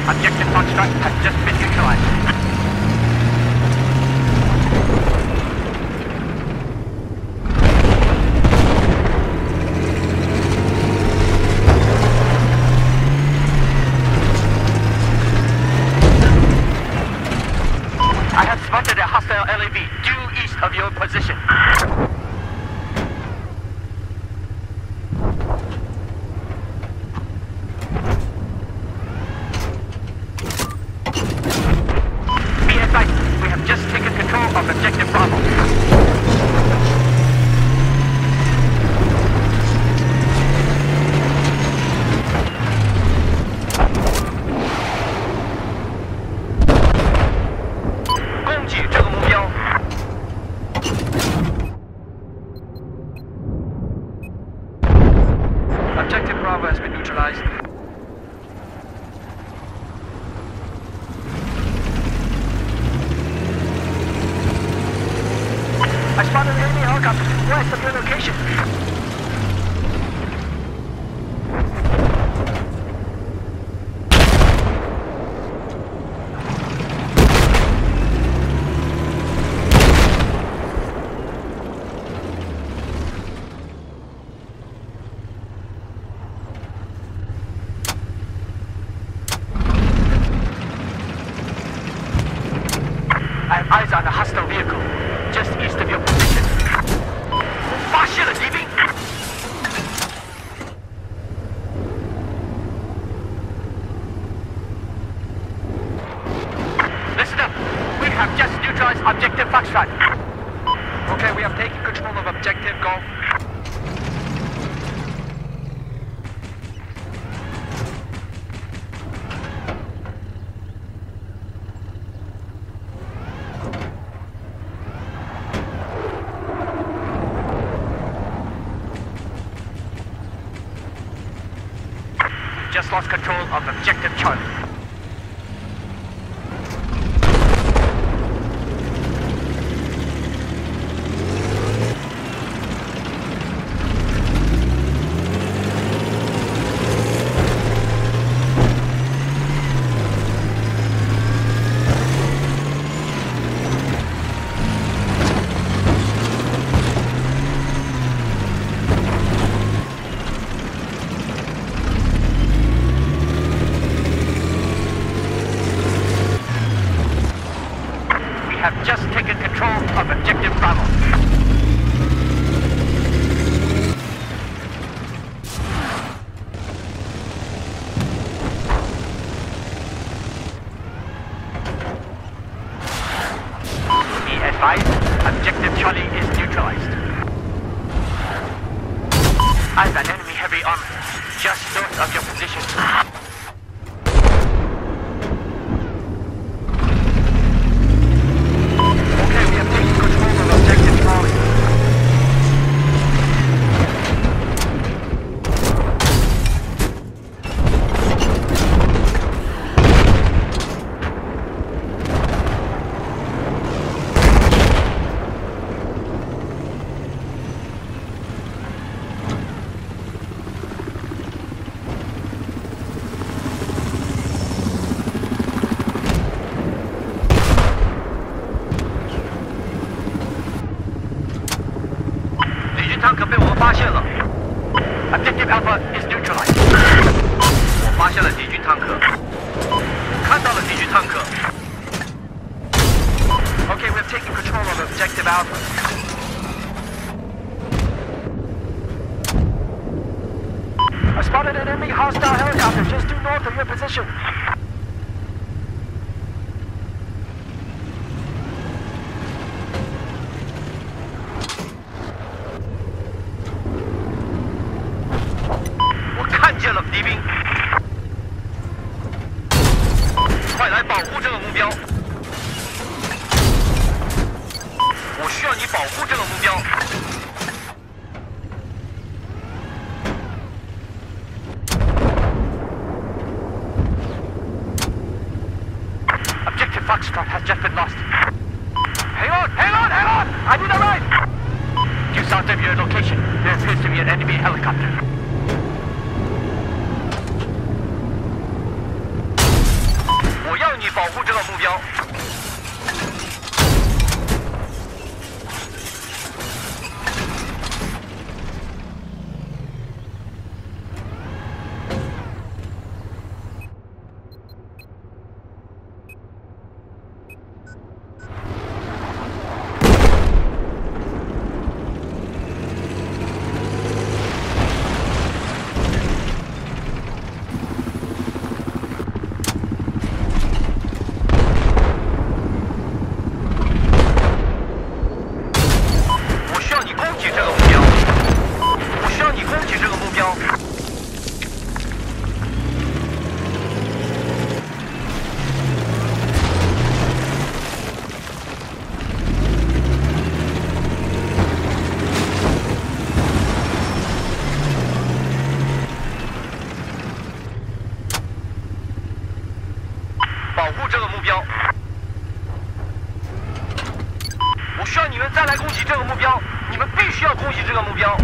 Objective Foxtrot has just been neutralized. I have spotted a hostile LAV due east of your position. Be advised, we have just taken control of Objective Bravo. Objective Bravo has been neutralized. I spotted an enemy helicopter west of your location. I have eyes on a hostile vehicle, just east of your position. 发现了敌兵。Listen up. We have just neutralized Objective Foxtrot. Okay, we have taken control of Objective Golf. Just lost control of Objective Charlie. Have just taken control of Objective Bravo. Be advised, Objective Charlie is neutralized. I have an enemy heavy armor just north of your position. Objective Alpha is neutralized. 我发现了敌军坦克，看到了敌军坦克。Okay, we have taken control of Objective Alpha. I spotted an enemy hostile helicopter just due north of your position. Objective Foxtrot has just been lost. Hang on! I need a ride! Due south of your location, there appears to be an enemy helicopter. 你保护这个目标。保护这个目标。我需要你们再来攻击这个目标，你们必须要攻击这个目标。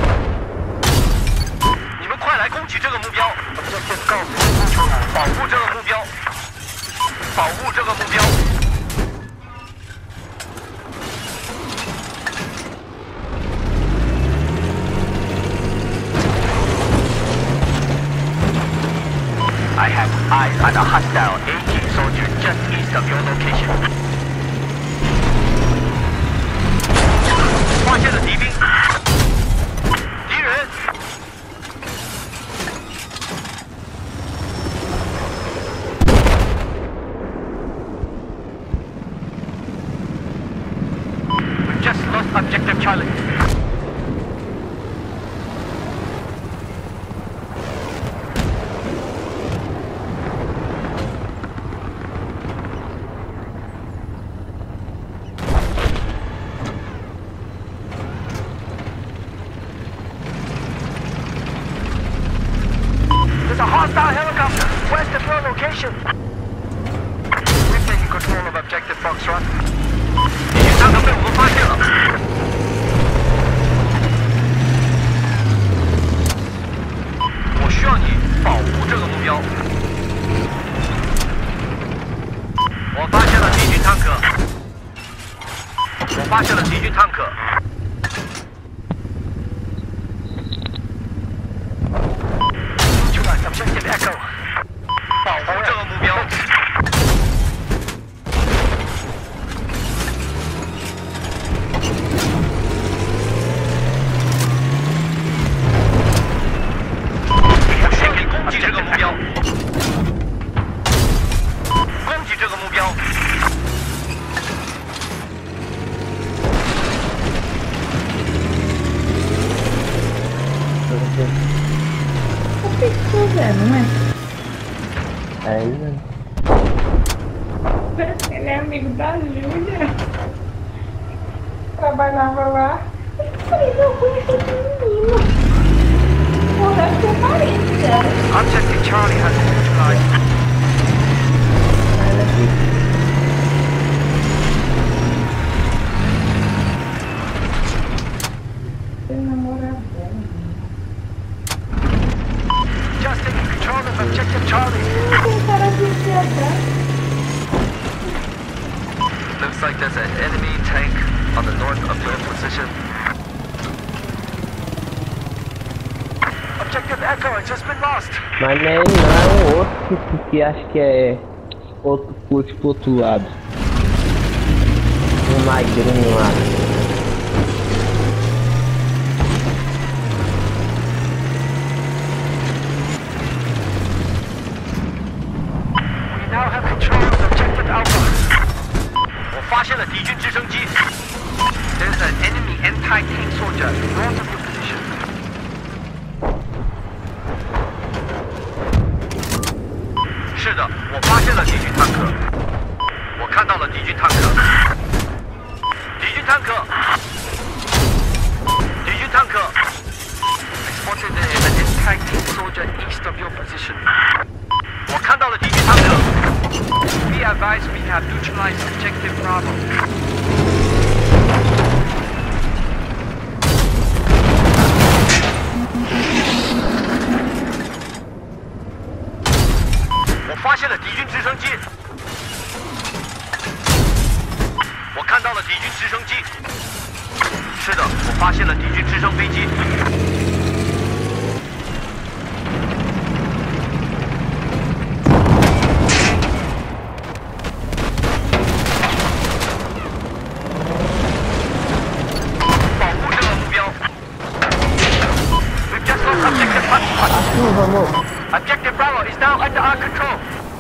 你们快来攻击这个目标！保护这个目标，保护这个目标。I have eyes on a hostile AT soldier just east of your location. 发现了敌兵，敌人。We just lost objective Charlie. There's a hostile helicopter west of your location. We're taking control of objective Foxtrot. 敌军坦克被我们发现了。我需要你保护这个目标。我发现了敌军坦克。我发现了敌军坦克。Objective Echo， 保护这个目标。我需要你攻击这个目标，攻击这个目标。 Não é? É isso. Ele é amigo da Júlia. Trabalhava lá. Eu falei, não conheço esse menino. Ou deve ser parente dela. Objective Charlie has been neutralized. Ele namora dela. Just taking control of Objective Charlie. Looks like there's an enemy tank on the north of your position. Objective Echo has just been lost. Mas não é o outro que acho que é outro curso pro outro lado. Um magrinho lá. Now have control of Objective Alpha. 我发现了敌军直升机。There's an enemy anti-tank soldier north of your position. 是的，我发现了敌军坦克。我看到了敌军坦克。敌军坦克。敌军坦克。I spotted an anti-tank soldier east of your position. 我看到了敌军坦克。Be advised, we have neutralized Objective Bravo. 我发现了敌军直升机。 敌军直升机。是的，我发现了敌军直升飞机。保护这个目标。We've just lost objective Hotspot. Objective Bravo is now under our control.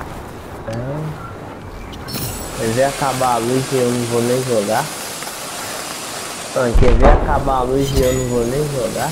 Quer ver acabar a luz e eu não vou nem jogar? Quer ver acabar a luz e eu não vou nem jogar?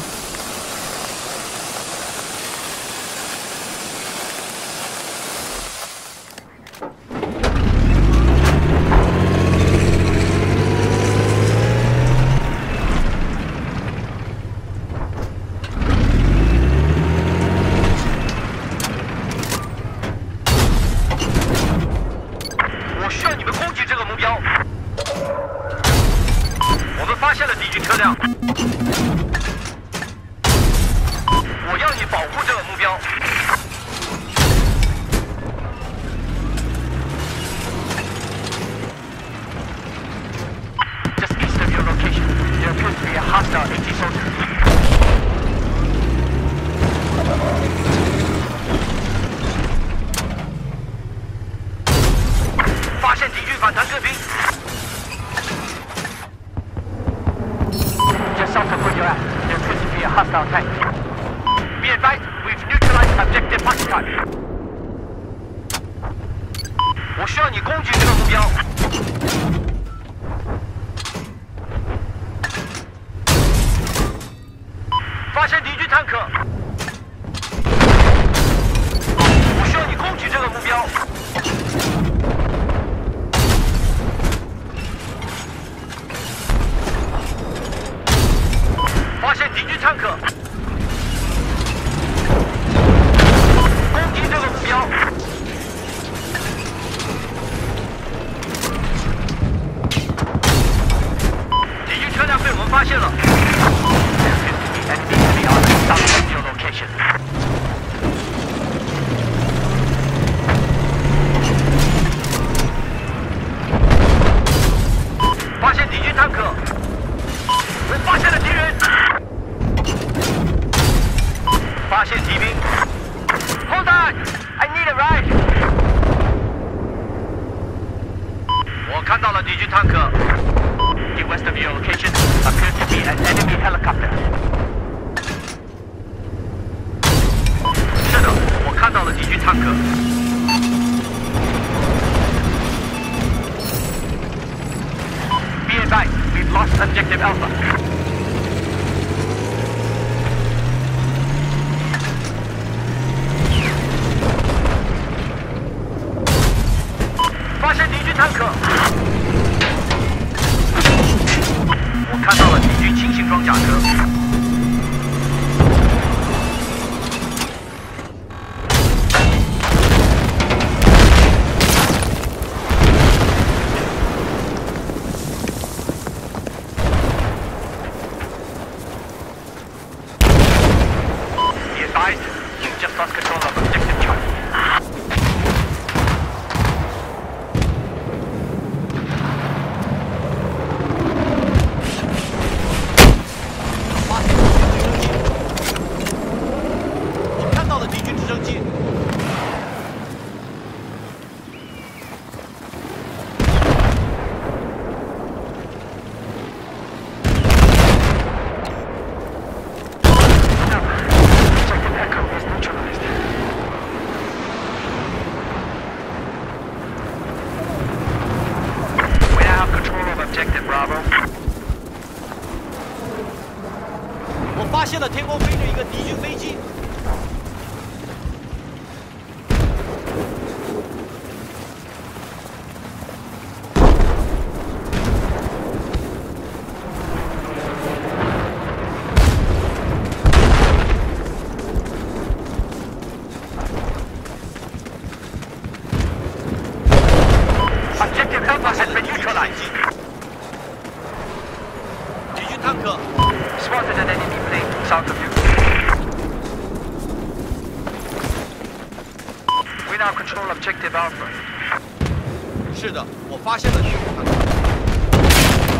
now control objective Alpha. 是的，我发现了敌人坦克。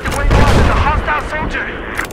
Detected where you are. There's a hostile soldier.